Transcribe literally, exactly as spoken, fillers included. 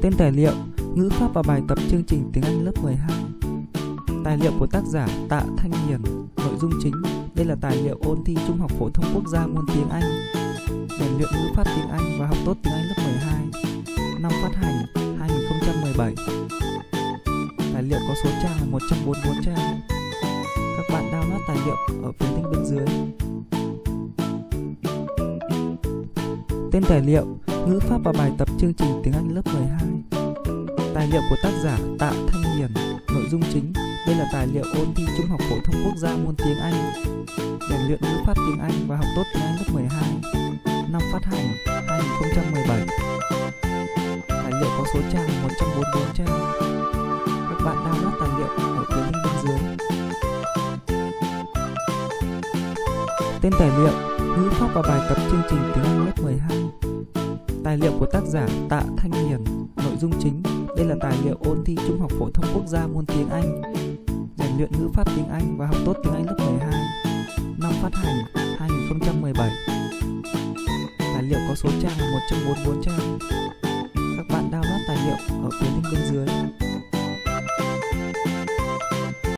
Tên tài liệu: Ngữ pháp và bài tập chương trình tiếng Anh lớp mười hai. Tài liệu của tác giả Tạ Thanh Hiền. Nội dung chính: đây là tài liệu ôn thi Trung học phổ thông quốc gia môn tiếng Anh, rèn luyện ngữ pháp tiếng Anh và học tốt tiếng Anh lớp mười hai. Năm phát hành hai nghìn không trăm mười bảy. Tài liệu có số trang là một trăm bốn mươi tư trang. Các bạn download tài liệu ở phía link bên dưới. Tên tài liệu: Ngữ pháp và bài tập chương trình tiếng Anh lớp mười hai. Tài liệu của tác giả Tạ Thanh Hiền. Nội dung chính: đây là tài liệu ôn thi Trung học phổ thông quốc gia môn tiếng Anh, rèn luyện ngữ pháp tiếng Anh và học tốt tiếng Anh lớp mười hai. Năm phát hành hai nghìn không trăm mười bảy. Tài liệu có số trang là một trăm bốn mươi tư trang. Các bạn download tài liệu ở phía link bên dưới. Tên tài liệu: Ngữ pháp và bài tập chương trình tiếng Anh lớp mười hai. Tài liệu của tác giả Tạ Thanh Hiền. Nội dung chính: đây là tài liệu ôn thi Trung học phổ thông quốc gia môn tiếng Anh, rèn luyện ngữ pháp tiếng Anh và học tốt tiếng Anh lớp mười hai. Năm phát hành hai nghìn không trăm mười bảy. Tài liệu có số trang là một trăm bốn mươi tư trang. Các bạn download tài liệu ở phía link bên dưới.